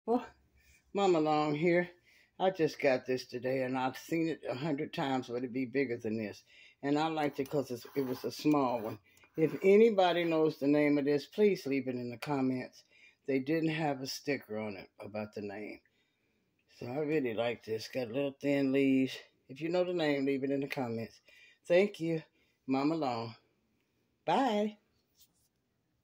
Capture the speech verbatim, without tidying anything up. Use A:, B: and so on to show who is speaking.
A: Well, Mama Long here. I just got this today, and I've seen it a hundred times, but it'd be bigger than this. And I liked it because it was a small one. If anybody knows the name of this, please leave it in the comments. They didn't have a sticker on it about the name. So I really like this. Got little thin leaves. If you know the name, leave it in the comments. Thank you, Mama Long. Bye.